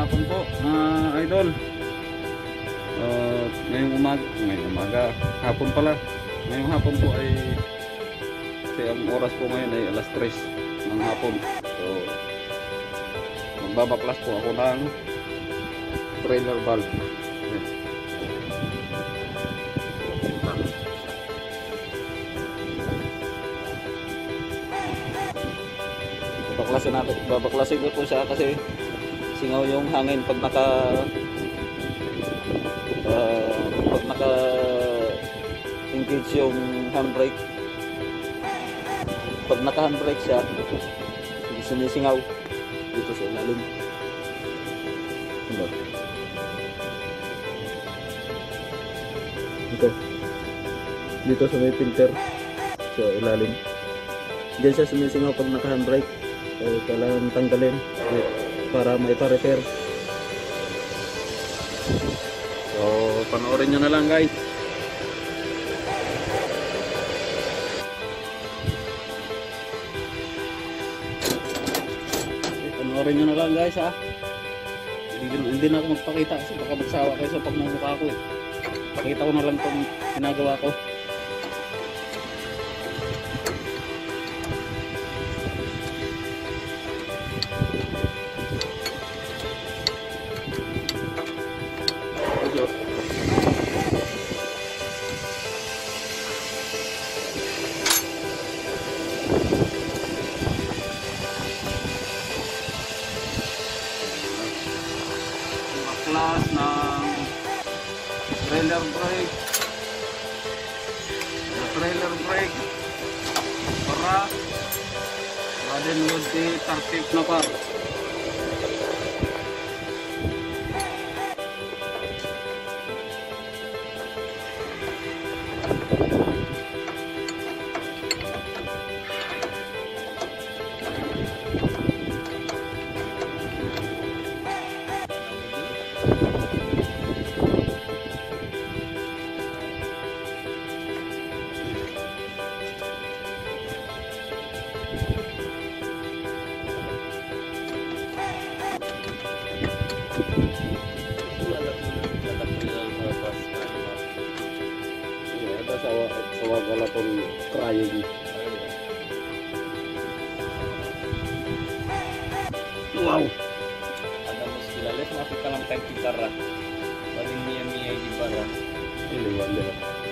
hapon po, idol. Ngayong umaga, hapon pala. Ngayong hapon po ay, kasi ang oras po ngayon ay alas 3 ng hapon. So, magbabaklas po ako ng trailer valve. Babaklasin ko po siya kasi singaw yung hangin pag naka engage yung handbrake. Pag naka handbrake siya, sinisingaw dito sa ilalim. Dito sa may filter sa ilalim. Diyan siya sinisingaw pag naka handbrake. Kailangan tanggalin para maipa-repair. So, panoorin nyo na lang, guys. Panoorin nyo na lang, guys, ha. Hindi na ako magpakita kasi baka magsawa kayo sa pagmumukha ko. Pakita ko na lang itong ginagawa ko. Class ng trailer brake para din would be tartip na par. Sa wagalatong crying. Wow. Ada muskilalet masih kalam kan kitara. Bali mia di bara. Ini wala.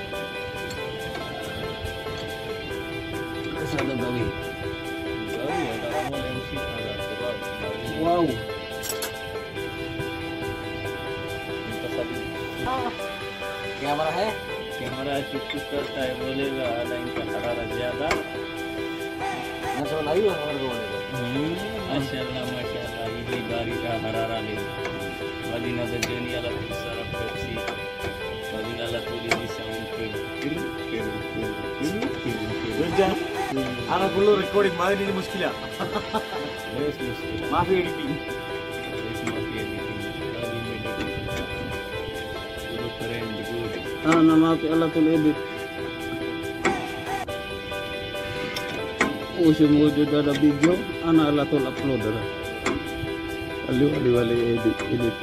Kasada gawi. Gawi ada kamu yang sih ada coba. Wow. Kita sabi. क्या बड़ा है? कैमरा चुप करता है बोलेगा ada इनका हरारा ज्यादा. Nasional ayu lah orang tua. माशाल्लाह ये गाड़ी का हरारा ले. मदीना दजनी ala sarap Pepsi. Madiina ala tuli di sound film. Jangan. Anak dulu recording malah ini muskil ya. Yes, muskil. Maaf editing. Nama Allah tul edit. Semua juga ada video, anak Allah tul upload ada. Wali edit.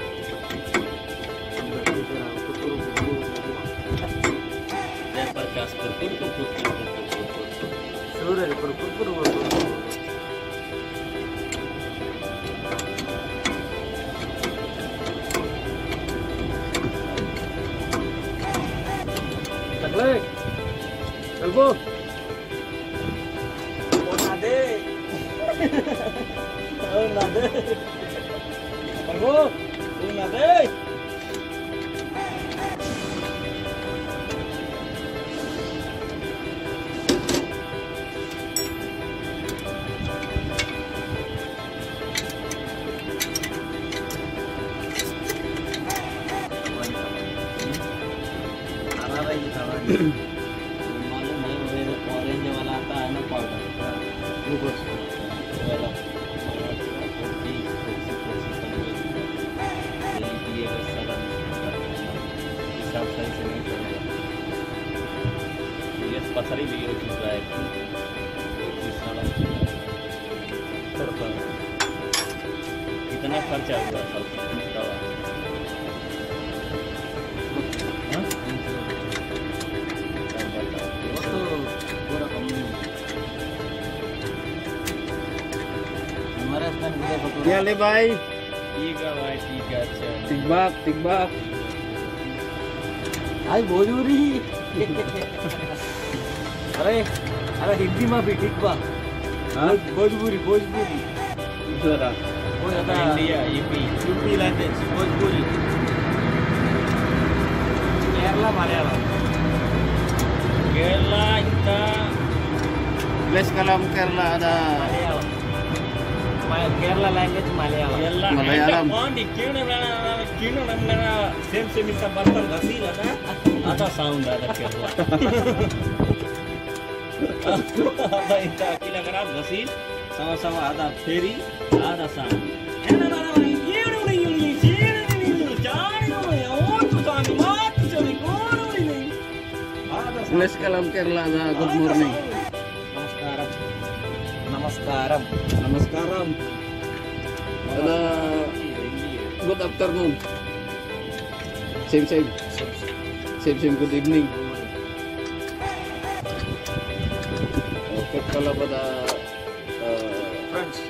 Dan perkas berpur. Sudah berpur. Taklek. Kalbo. Nade. Kalbo. Nade. Orange वाला आता है ना powder Bukos. वाला pasar video juga itu di salah terbang कितना खर्चा हुआ था दवा? हाँ? तब बताओ। वो तो पूरा कंपनी हमारा स्थान विजय पटोरा क्या ले भाई? ठीक है भाई, ठीक है, अच्छा। टिकबाक आई भोजपुरी अरे अरे हिंदी में भी ठीक बा हाँ? भोजपुरी जरा वो ज्यादा India UP UP language Bhojpuri Kerala Malayalam Kerala kita les kalam Kerala ada Malayalam Kerala language Malayalam Kerala Malayalam. कौन क्यों ना सेम इसका बर्तन घसी लगा आता साउंड आता केरला आता इतना अकेला करा घसी sama ada फेरी ada sound les kalam Kerala ada good morning. नमस्कारम Namaskaram. Ada good afternoon. Same good evening. Okay, kalau pada friends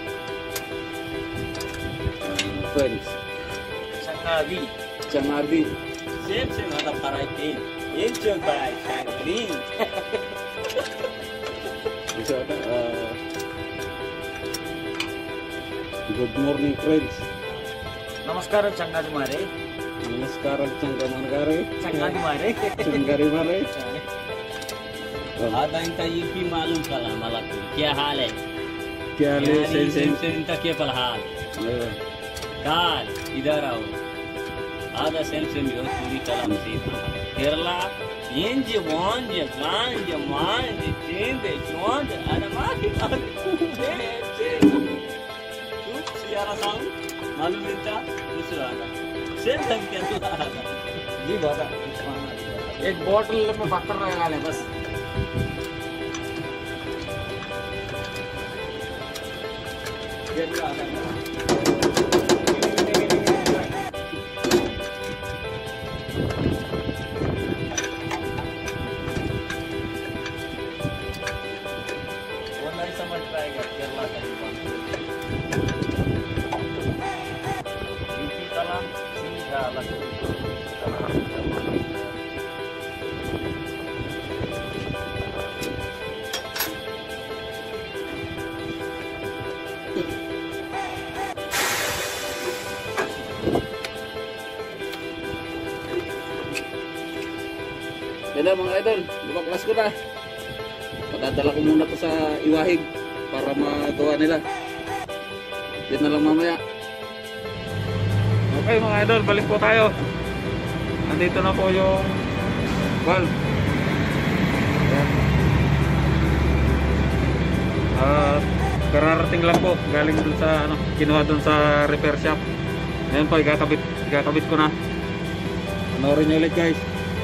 friends, संगावी Changardi, सेम ada variety एक चल बाय शैंकरी bisa ada good morning friends. नमस्कार चंगादी मारे Namaskaram Changamangare, चंगादी मारे Changari mare. आधा इनका यूपी मालूम कला मला क्या हाल है Kya le सेम same. इनका क्या पल हाल काल इधर आओ आधा सेम पूरी कलम सीधा केरला इंज वांज गांज मांज चेंज चोंज अरे मां की चुप सियारा साउंड मालूम इनका दूसरा आधा सेम केरला आधा जी बात एक बॉटल में पत्थर लगा ले बस केरला आधा समझ पाएगा केरला का युवा यूपी कलाम सीधा अलग Yan mga idol, lumabas ko na. Padadala ko muna to sa Iwahig para magawa nila. Yan na lang mamaya. Okay mga idol, balik po tayo. Nandito na po yung valve. Yan. Kararating lang po, galing dun sa kinuha dun sa repair shop. Ngayon po, ikakabit ko na. Panoorin nyo ulit guys.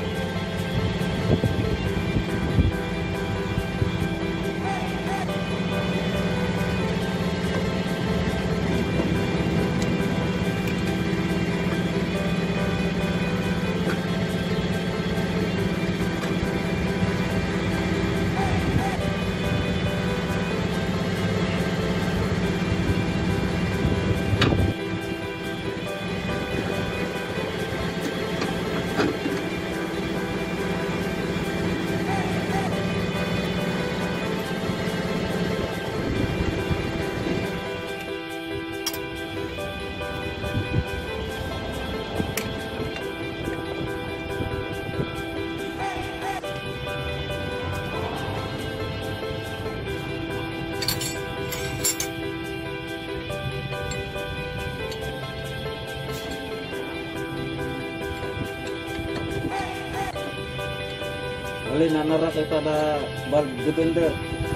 Alin nanara kita ada bal betul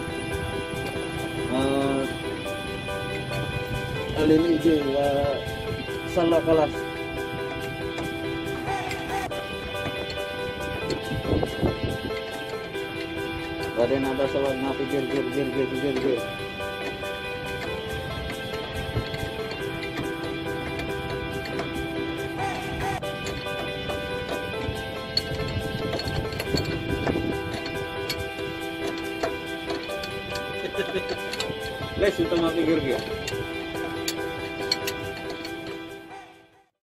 alin ije wa salah kelas badan ada salah ngapi gir ले, सीता माँ पे गिर गया।